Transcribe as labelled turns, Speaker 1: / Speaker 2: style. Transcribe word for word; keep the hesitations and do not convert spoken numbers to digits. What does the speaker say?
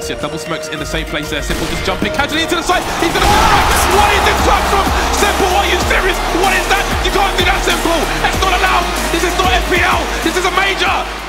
Speaker 1: Yeah, double smokes in the same place there. Simple just jumping casually into the side. He's gonna win right. What is this clutch from Simple? Are you serious? What is that? You can't do that, Simple. That's not allowed. This is not F P L. This is a major.